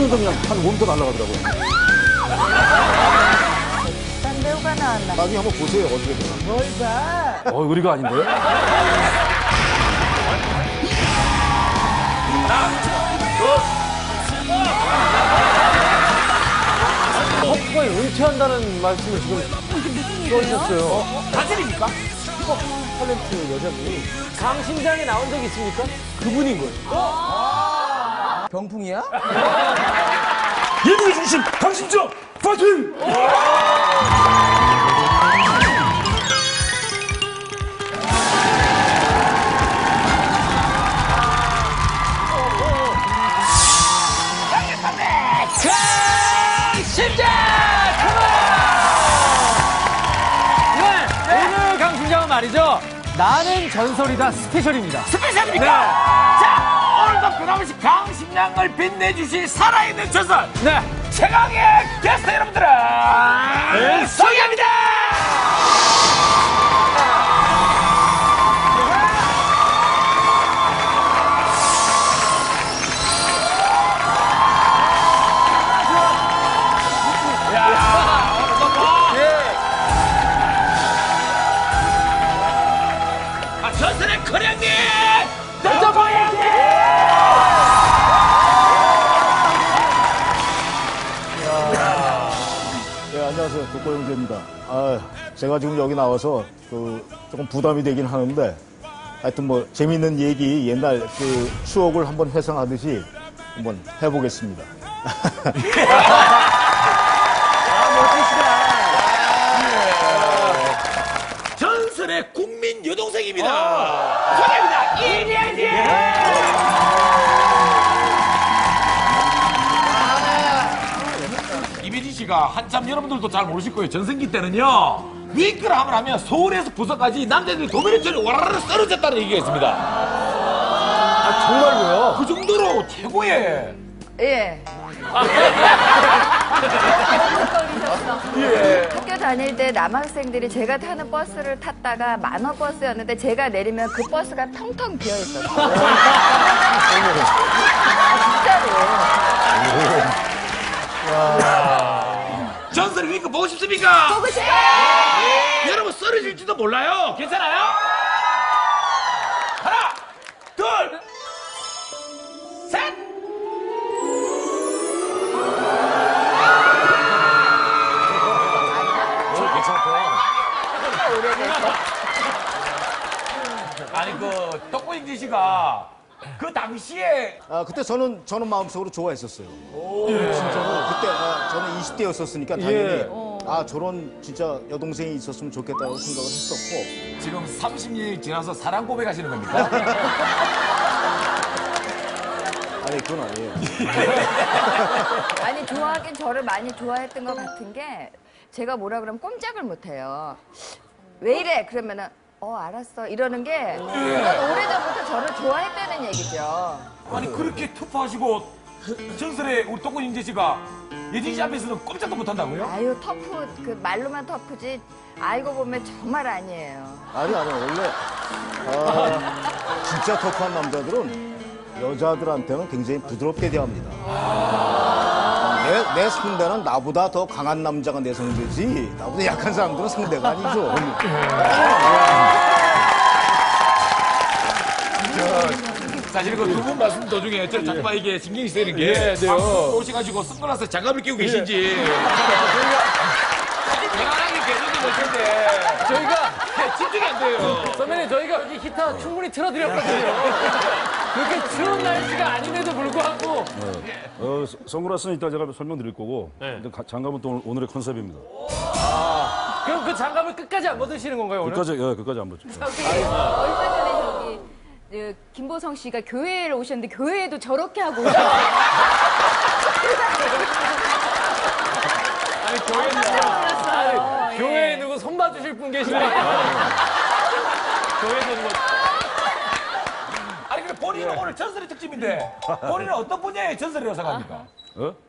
순간 그냥 한 몸도 날아가더라고요. 딴 배우가 나왔나? 나중에 한번 보세요, 어떻게 돼요. 뭘 봐? 의리가 아닌데? 터프가 은퇴한다는 말씀을 지금 써주셨어요. 사실입니까? 탤런트 여자분이 강심장에 나온 적이 있습니까? 그분인 거예요. 병풍이야? 예능의 중심, 강심장, 파이팅! 강심장! 네, 오늘 강심장은 말이죠. 나는 전설이다 스페셜입니다. 스페셜입니까? 네. 자, 오늘도 변함없이 강심장을 빛내주실 살아있는 전설 네. 최강의 게스트 여러분들을 소개합니다. 전설의 커령님! 더보이지! 네, 안녕하세요. 독고영재입니다. 제가 지금 여기 나와서 조금 부담이 되긴 하는데 하여튼 뭐 재밌는 얘기 옛날 그 추억을 한번 회상하듯이 한번 해보겠습니다. 전설의 국민 여동생입니다. 소개합니다. 이미아지! 이미지 씨가 한참 여러분들도 잘 모르실 거예요. 전성기 때는요. 윙크를 하면 서울에서 부산까지 남자들이 도미노처럼 와라라라 쓰러졌다는 얘기가 있습니다. 정말로요? 그 정도로 최고의 예. 학교 다닐 때 남학생들이 제가 타는 버스를 탔다가 만원 버스였는데 제가 내리면 그 버스가 텅텅 비어 있었어요. 진짜로. 전설의 윙크 보고 싶습니까? 보고 싶어요. 여러분 쓰러질지도 몰라요. 괜찮아요? 하나, 둘, 셋! 아니 그 떡고잉지 씨가 그 당시에 그때 저는 마음속으로 좋아했었어요. 진짜로. 그때 저는 20대였었으니까 당연히 저런 진짜 여동생이 있었으면 좋겠다고 생각을 했었고. 지금 30년이 지나서 사랑 고백하시는 겁니까? 아니 그건 아니에요. 아니 좋아하긴 저를 많이 좋아했던 것 같은 게 제가 뭐라 그러면 꼼짝을 못해요. 왜 이래? 그러면은 알았어 이러는 게 그건 오래전부터 저를 좋아했다는 얘기죠. 아니 그렇게 터프하시고 전설의 우리 떡고잉지 씨가 예진 씨 앞에서는 꼼짝도 못한다고요? 아유 터프 그 말로만 터프지 알고 보면 정말 아니에요. 아니 원래 진짜 터프한 남자들은 여자들한테는 굉장히 부드럽게 대합니다. 내 상대는 나보다 더 강한 남자가 내 상대지 나보다 약한 사람들은 상대가 아니죠. 사실 그 두 분 말씀 도중에 저 잠깐만 이게 신경이 쓰이는 게 네, 네요. 오셔가지고 선글라스 장갑을 끼고 계신지 편안하게 계셔도 될 텐데 저희가 집중이 안 돼요. 선배님 저희가 여기 기타 충분히 틀어드렸거든요. 그렇게 추운 날씨가 아님에도 불구하고 선글라스는 이따 제가 설명드릴 거고 근데 장갑은 또 오늘의 컨셉입니다. 그럼 그 장갑을 끝까지 안 벗으시는 건가요 오늘? 끝까지 안 벗죠. 얼마 전에 김보성 씨가 교회를 오셨는데 교회에도 저렇게 하고 오셨어요. 아니 교회는 교회에 누구 손 봐주실 분 계시나요? 교회에서 누구? 아니 근데 본인은 오늘 전설의 특집인데 본인은 어떤 분야의 전설이라고 생각합니까? 어?